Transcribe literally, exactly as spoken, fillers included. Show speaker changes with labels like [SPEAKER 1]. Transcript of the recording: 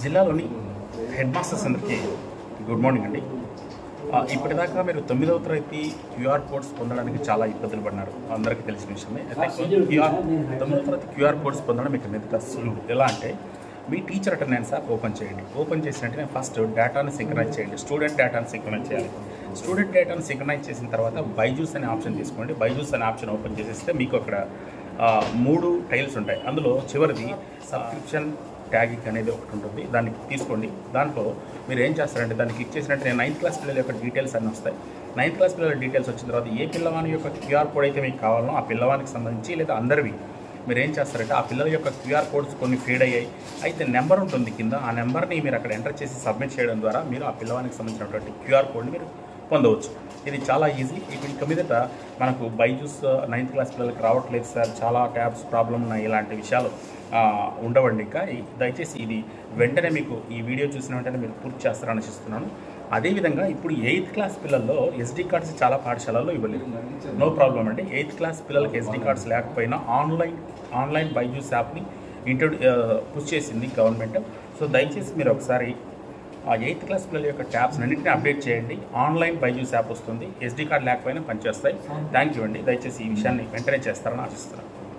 [SPEAKER 1] జిల్లాలోని head masters అందరికీ good morning అండి. ఇప్పటిదాకా మీరు తొమ్మిదవ తరగతి క్యూఆర్ కోడ్స్ పొందడానికి చాలా ఇబ్బందులు పడినారు, అందరికీ తెలిసిన విషయమే. అయితే క్యూఆర్ తొమ్మిదవ తరగతి క్యూఆర్ కోడ్స్ పొందడం మీకు మీద సులువు. ఎలా అంటే మీ టీచర్ అటెండెన్స్ యాప్ ఓపెన్ చేయండి. ఓపెన్ చేసినట్టే ఫస్ట్ డేటాను సింక్రనైజ్ చేయండి. స్టూడెంట్ డేటాను సింక్రనైజ్ చేయాలి. స్టూడెంట్ డేటాను సింక్రనైజ్ చేసిన తర్వాత బైజూస్ అనే ఆప్షన్ తీసుకోండి. బైజూస్ అనే ఆప్షన్ ఓపెన్ చేసేస్తే మీకు అక్కడ మూడు టైల్స్ ఉంటాయి. అందులో చివరిది సబ్స్క్రిప్షన్ ట్యాగింగ్ అనేది ఒకటి ఉంటుంది, దాన్ని తీసుకోండి. దాంట్లో మీరు ఏం చేస్తారంటే దాన్ని క్లిక్ చేసినట్టు నేను నైన్త్ క్లాస్ పిల్లల యొక్క డీటెయిల్స్ అన్నీ వస్తాయి. నైన్త్ క్లాస్ పిల్లల డీటెయిల్స్ వచ్చిన తర్వాత ఏ పిల్లవాని యొక్క క్యూఆర్ కోడ్ అయితే మీకు కావాలో ఆ పిల్లవానికి సంబంధించి లేదా అందరివి మీరు ఏం చేస్తారంటే ఆ పిల్లల యొక్క క్యూఆర్ కోడ్స్ కొన్ని ఫీడ్ అయ్యాయి, అయితే నెంబర్ ఉంటుంది కింద. ఆ నెంబర్ని మీరు అక్కడ ఎంటర్ చేసి సబ్మిట్ చేయడం ద్వారా మీరు ఆ పిల్లవానికి సంబంధించినటువంటి క్యూఆర్ కోడ్ని మీరు పొందవచ్చు. ఇది చాలా ఈజీ. ఇప్పుడు ఇక మీదట మనకు బైజూస్ నైన్త్ క్లాస్ పిల్లలకి రావట్లేదు సార్, చాలా ట్యాబ్స్ ప్రాబ్లం ఉన్నాయి, ఇలాంటి విషయాలు ఉండవండి. ఇంకా దయచేసి ఇది వెంటనే మీకు ఈ వీడియో చూసిన వెంటనే మీరు పూర్తి చేస్తారని ఆశిస్తున్నాను. అదేవిధంగా ఇప్పుడు ఎయిత్ క్లాస్ పిల్లల్లో ఎస్డీ కార్డ్స్ చాలా పాఠశాలల్లో ఇవ్వలేదు. నో ప్రాబ్లం అండి. ఎయిత్ క్లాస్ పిల్లలకి ఎస్డీ కార్డ్స్ లేకపోయినా ఆన్లైన్ ఆన్లైన్ బైజూస్ యాప్ని ఇంట్రొడ్యూ పుష్ చేసింది గవర్నమెంట్. సో దయచేసి మీరు ఒకసారి ఆ ఎయిత్ క్లాస్ పిల్లల యొక్క ట్యాబ్స్ అన్నింటినీ అప్డేట్ చేయండి. ఆన్లైన్ బైజూస్ యాప్ వస్తుంది, ఎస్డీ కార్డ్ లేకపోయినా పనిచేస్తాయి. థ్యాంక్ యూ అండి. దయచేసి ఈ విషయాన్ని వెంటనే చేస్తారని ఆశిస్తున్నాను.